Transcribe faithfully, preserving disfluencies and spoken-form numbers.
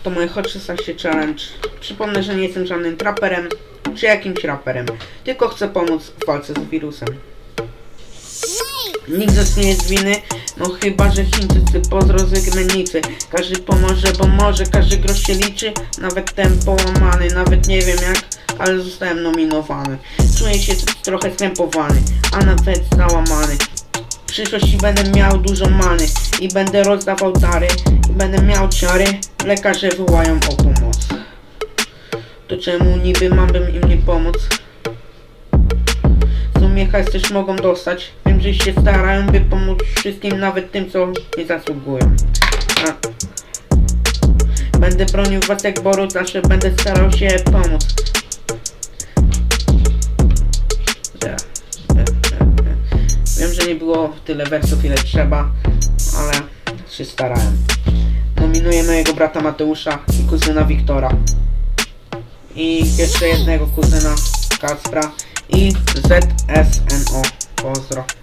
to moje Hot szesnaście Challenge. Przypomnę, że nie jestem żadnym traperem, czy jakimś raperem, tylko chcę pomóc w walce z wirusem. Nikt z nas nie jest winy, no chyba, że Chińczycy, pozdro z wygnanicy. Każdy pomoże, bo może, każdy grosz się liczy. Nawet ten połamany, nawet nie wiem jak, ale zostałem nominowany. Czuję się trochę skrępowany, a nawet załamany. W przyszłości będę miał dużo many i będę rozdawał dary i będę miał ciary. Lekarze wołają o pomoc. To czemu niby mam bym im nie pomóc? W sumie hajs też mogą dostać. Wiem, że się starają, by pomóc wszystkim, nawet tym, co nie zasługują. A. Będę bronił was jak boru, zawsze będę starał się pomóc. Wiem, że nie było tyle wersów, ile trzeba, ale się starałem. Nominuję mojego brata Mateusza i kuzyna Wiktora. I jeszcze jednego kuzyna Kacpra i Z S N O. Pozdro.